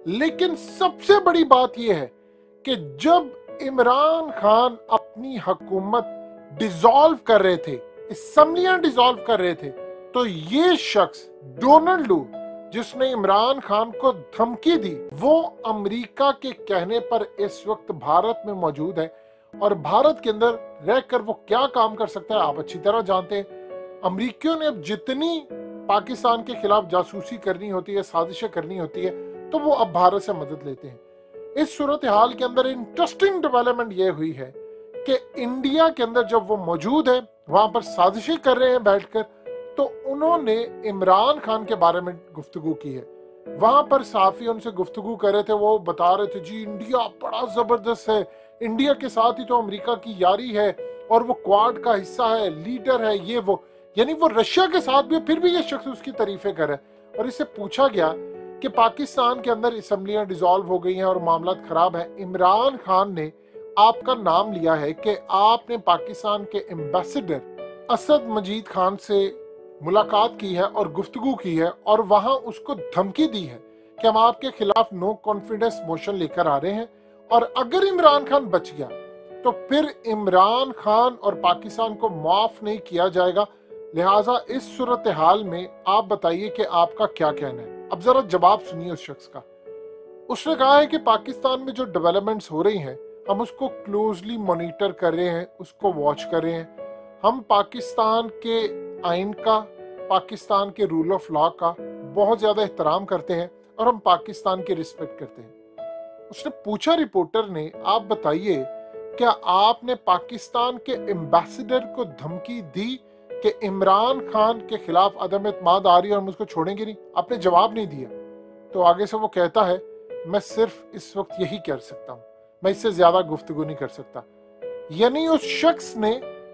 लेकिन सबसे बड़ी बात यह है कि जब इमरान खान अपनी हुकूमत डिसॉल्व कर रहे थे, असेंबलियां डिसॉल्व कर रहे थे, तो ये शख्स डोनाल्ड लू जिसने इमरान खान को धमकी दी, वो अमेरिका के कहने पर इस वक्त भारत में मौजूद है। और भारत के अंदर रहकर वो क्या काम कर सकता है आप अच्छी तरह जानते हैं। अमेरिकियों ने अब जितनी पाकिस्तान के खिलाफ जासूसी करनी होती है, साजिशें करनी होती है, तो वो अब भारत से मदद लेते हैं। इस सूरत हाल के अंदर इंटरेस्टिंग डेवलपमेंट ये हुई है कि इंडिया के अंदर जब वो मौजूद है, वहां पर साजिशें कर रहे हैं बैठकर, तो उन्होंने इमरान खान के बारे में गुफ्तगू की है। वहां पर साफी उनसे गुफ्तगू कर रहे थे, वो बता रहे थे जी इंडिया बड़ा जबरदस्त है, इंडिया के साथ ही तो अमेरिका की यारी है और वो क्वाड का हिस्सा है, लीडर है, ये वो, यानी वो रशिया के साथ भी, फिर भी ये शख्स उसकी तारीफें करे। और इससे पूछा गया कि पाकिस्तान के अंदर असेंबलियां डिसॉल्व हो गई हैं और मामला खराब है, इमरान खान ने आपका नाम लिया है कि आपने पाकिस्तान के एम्बेसडर असद मजीद खान से मुलाकात की है और गुफ्तगू की है और वहां उसको धमकी दी है कि हम आपके खिलाफ नो कॉन्फिडेंस मोशन लेकर आ रहे हैं, और अगर इमरान खान बच गया तो फिर इमरान खान और पाकिस्तान को माफ नहीं किया जाएगा। लिहाजा इस सूरत हाल में आप बताइए कि आपका क्या कहना है। अब जरा जवाब सुनिए उस शख्स का। उसने कहा है कि पाकिस्तान में जो डेवलपमेंट्स हो रही हैं, हम उसको क्लोजली मॉनिटर कर रहे हैं, उसको वॉच कर रहे हैं। हम पाकिस्तान के आइन का, पाकिस्तान के रूल ऑफ लॉ का बहुत ज्यादा एहतराम करते हैं और हम पाकिस्तान की रिस्पेक्ट करते हैं। उसने पूछा रिपोर्टर ने, आप बताइए क्या आपने पाकिस्तान के एम्बेसडर को धमकी दी कि इमरान खान के खिलाफ अदम एतमाद आ रही है और हम उसको छोड़ेंगे नहीं? आपने जवाब नहीं दिया। तो आगे से वो कहता है, मैं सिर्फ इस वक्त यही कर सकता हूं, मैं इससे ज्यादा गुफ्तगू नहीं कर सकता। यानी उस शख्स ने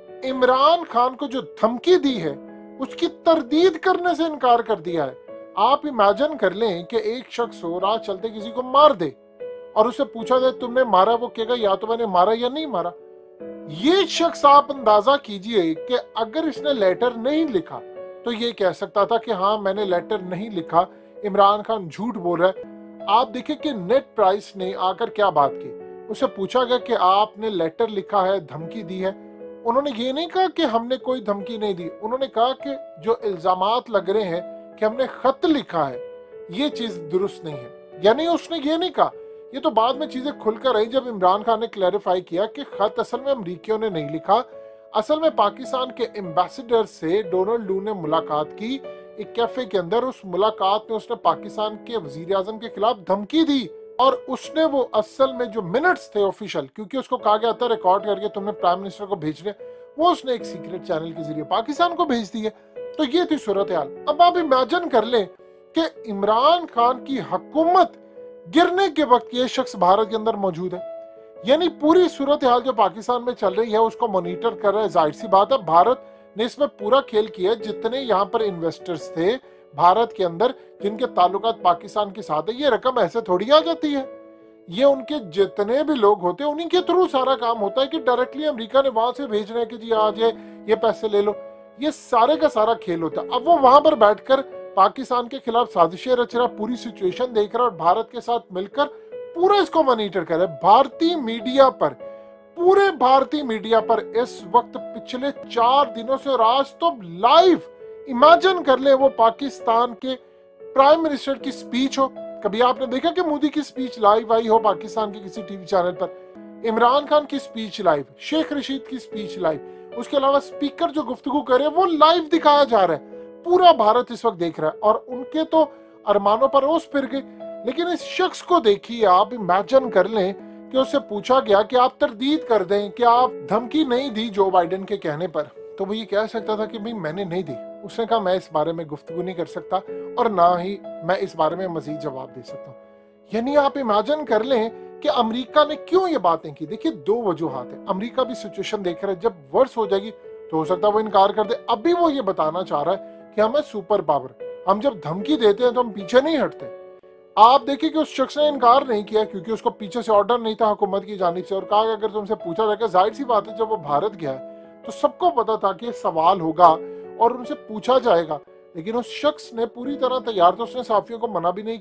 इमरान खान को जो धमकी दी है उसकी तरदीद करने से इनकार कर दिया है। आप इमेजिन कर लें कि एक शख्स हो राह चलते किसी को मार दे और उसे पूछा जाए तुमने मारा, वो कहेगा या तो मैंने मारा या नहीं मारा। ये शख्स आप अंदाजा कीजिए कि अगर इसने लेटर नहीं लिखा तो ये कह सकता था कि हाँ मैंने लेटर नहीं लिखा, इमरान खान झूठ बोल रहा है। आप देखिए कि नेट प्राइस ने आकर क्या बात की। उसे पूछा गया कि आपने लेटर लिखा है, धमकी दी है। उन्होंने ये नहीं कहा कि हमने कोई धमकी नहीं दी, उन्होंने कहा कि जो इल्जामात लग रहे हैं कि हमने खत लिखा है, ये चीज दुरुस्त नहीं है। यानी उसने ये नहीं कहा, ये तो बाद में चीजें खुलकर आई जब इमरान खान ने क्लैरिफाई किया कि खत असल में अमरीकियों ने नहीं लिखा, असल में पाकिस्तान के एम्बेसडर से डोनाल्ड लू ने मुलाकात की एक कैफे के अंदर। उस मुलाकात में उसने पाकिस्तान के वजीर आजम के खिलाफ धमकी दी और उसने वो असल में जो मिनट्स थे ऑफिशियल, क्योंकि उसको कहा गया था रिकॉर्ड करके तुमने प्राइम मिनिस्टर को भेजने, वो उसने एक सीक्रेट चैनल के जरिए पाकिस्तान को भेज दिए। तो ये थी सूरत हाल। अब आप इमेजिन कर लें कि इमरान खान की हुकूमत गिरने के वक्त ये शख्स भारत के अंदर मौजूद है, यानी पूरी सूरत हाल जो पाकिस्तान में चल रही है उसको मॉनिटर कर रहा है। जाहिर सी बात है भारत ने इसमें पूरा खेल किया। जितने यहाँ पर इन्वेस्टर्स थे भारत के अंदर जिनके ताल्लुकात पाकिस्तान के साथ है, ये रकम ऐसे थोड़ी आ जाती है, ये उनके जितने भी लोग होते हैं उन्हीं के थ्रू सारा काम होता है कि डायरेक्टली अमेरिका ने वहां से भेजना है कि जी आज ये पैसे ले लो, ये सारे का सारा खेल होता है। अब वो वहां पर बैठकर पाकिस्तान के खिलाफ साजिशें रच रहा, पूरी सिचुएशन देख रहा और भारत के साथ मिलकर पूरा इसको मॉनिटर कर रहा है। भारतीय मीडिया पर, पूरे भारतीय मीडिया पर इस वक्त पिछले 4 दिनों से, और आज तो लाइव इमेजिन कर ले वो पाकिस्तान के प्राइम मिनिस्टर की स्पीच हो। कभी आपने देखा कि मोदी की स्पीच लाइव आई हो पाकिस्तान के किसी टीवी चैनल पर? इमरान खान की स्पीच लाइव, शेख रशीद की स्पीच लाइव, उसके अलावा स्पीकर जो गुफ्तगू करे वो लाइव दिखाया जा रहा है। पूरा भारत इस वक्त देख रहा है और उनके तो अरमानों पर ओस फिर गई। लेकिन इस शख्स को देखिए, आप इमेजिन कर लें कि उससे पूछा गया कि आप तरदीद कर दें कि आप धमकी नहीं दी जो बाइडेन के कहने पर, तो वो ये कह सकता था कि भाई मैंने नहीं दी। उसने कहा मैं इस बारे में गुफ्तगू नहीं कर सकता और ना ही मैं इस बारे में मजीद जवाब दे सकता हूँ। यानी आप इमेजिन कर लें कि अमेरिका ने क्यों ये बातें की। देखिए 2 वजूहात है। अमेरिका भी सिचुएशन देख रहा है, जब वर्ष हो जाएगी तो हो सकता है वो इनकार कर दे। अभी वो ये बताना चाह रहा है कि हमें सुपर पावर, हम जब धमकी देते हैं तो हम पीछे नहीं हटते। आप देखिए कि उस शख्स ने इनकार नहीं किया क्योंकि उसको पीछे से ऑर्डर नहीं था हुकूमत की जानिब से, और कहा कि अगर तुमसे पूछा जाएगा, जाहिर सी बात है जब वो भारत गया है तो सबको पता था कि सवाल होगा और उनसे पूछा जाएगा। लेकिन उस शख्स ने पूरी तरह तैयार था, उसने साफियों को मना भी नहीं किया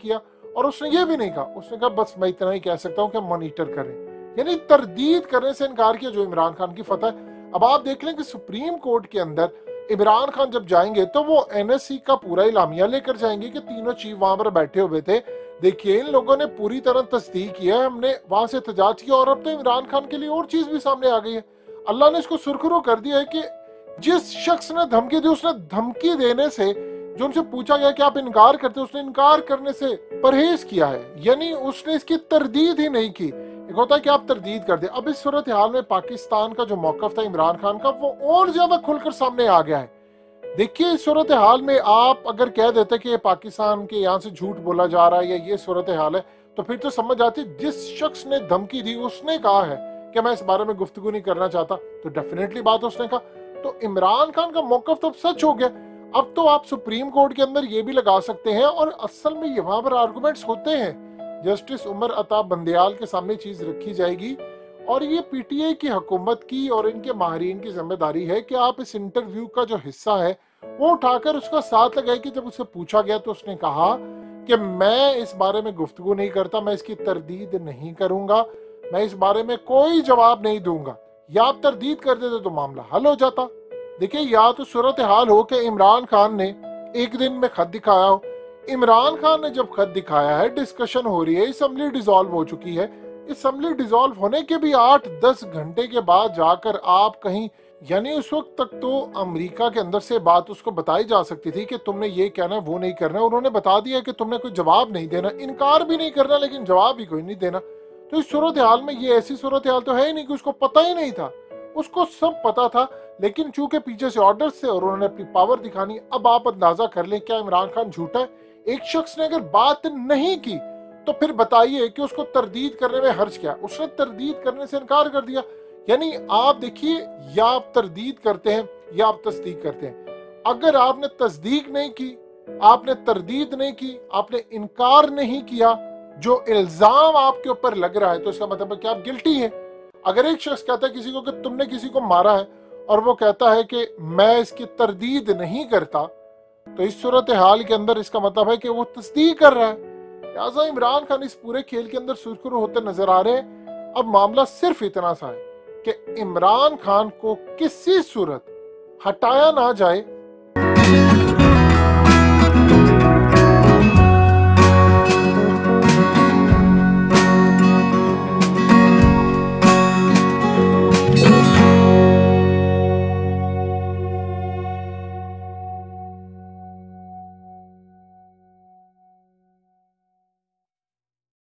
और उसने ये भी नहीं कहा, उसने कहा बस मैं इतना ही कह सकता हूं कि मॉनिटर करें, यानी तरदीद करने से इनकार किया, जो इमरान खान की फतह है। अब आप देख लें कि सुप्रीम कोर्ट के अंदर इमरान खान जब जाएंगे तो वो एनएससी का पूरा इलामिया लेकर जाएंगे कि तीनों चीफ वहां पर बैठे हुए थे, देखिए इन लोगों ने पूरी तरह तस्दीक किया है, हमने वहां से एहतजाज किया, और अब तो इमरान खान के लिए और चीज भी सामने आ गई है। अल्लाह ने इसको सुरखरू कर दिया है कि जिस शख्स ने धमकी दी, उसने धमकी देने से, जो उनसे पूछा गया कि आप इनकार करते, उसने इनकार करने से परहेज किया है, यानी उसने इसकी तरदीद ही नहीं की। एक होता है कि आप तरदीद कर दे। अब इस सूरत हाल में पाकिस्तान का जो मौकफ था इमरान खान का, वो और ज्यादा खुलकर सामने आ गया है। देखिए इस सूरत हाल में आप अगर कह देते कि पाकिस्तान के यहाँ से झूठ बोला जा रहा है या ये सूरत हाल है, तो फिर तो समझ आती जिस शख्स ने धमकी दी उसने कहा है कि मैं इस बारे में गुफ्तगू नहीं करना चाहता, तो डेफिनेटली बात उसने कहा। तो इमरान खान का मौकफ तो सच हो गया। अब तो आप सुप्रीम कोर्ट के अंदर ये भी लगा सकते हैं, और असल में ये वहां पर आर्गूमेंट्स होते हैं, जस्टिस उमर अता बंदयाल के सामने चीज रखी जाएगी, और ये पीटीआई की हुकूमत की और इनके माहिरीन की जिम्मेदारी है कि आप इस इंटरव्यू का जो हिस्सा है वो उठाकर उसका साथ लगाए। कि जब उससे पूछा गया तो उसने कहा कि मैं इस बारे में गुफ्तगू नहीं करता, मैं इसकी तरदीद नहीं करूंगा, मैं इस बारे में कोई जवाब नहीं दूंगा। या आप तरदीद कर देते तो मामला हल हो जाता। देखिए या तो सूरत हाल हो कि इमरान खान ने एक दिन में खत दिखाया हो, इमरान खान ने जब खत दिखाया है, डिस्कशन हो रही है, असम्बली डिसॉल्व हो चुकी है, असम्बली डिसॉल्व होने के भी 8-10 घंटे के बाद जाकर आप कहीं, यानी उस वक्त तक तो अमेरिका के अंदर से बात उसको बताई जा सकती थी कि तुमने ये कहना वो नहीं करना, उन्होंने बता दिया कि तुमने कोई जवाब नहीं देना, इनकार भी नहीं करना लेकिन जवाब भी कोई नहीं देना। तो इस सूरत हाल में ये ऐसी सूरत हाल तो है ही नहीं कि उसको पता ही नहीं था, उसको सब पता था, लेकिन चूंकि पीछे से ऑर्डर्स थे और उन्होंने अपनी पावर दिखानी। अब आप अंदाजा कर लें क्या इमरान खान झूठा है? एक शख्स ने अगर बात नहीं की तो फिर बताइए कि उसको तरदीद करने में हर्ज क्या? उसने तरदीद करने से इनकार कर दिया। यानी आप देखिए, या आप तरदीद करते हैं या आप तस्दीक करते हैं। अगर आपने तस्दीक नहीं की, आपने तरदीद नहीं की, आपने इनकार नहीं किया, जो इल्जाम आपके ऊपर लग रहा है, तो इसका मतलब है कि आप गिल्टी हैं। अगर एक शख्स कहता है किसी को कि तुमने किसी को मारा है और वो कहता है कि मैं इसकी तरदीद नहीं करता, तो इस सूरत हाल के अंदर इसका मतलब है कि वो तस्दीक कर रहा है। लिहाजा इमरान खान इस पूरे खेल के अंदर सुरखरू होते नजर आ रहे हैं। अब मामला सिर्फ इतना सा है कि इमरान खान को किसी सूरत हटाया ना जाए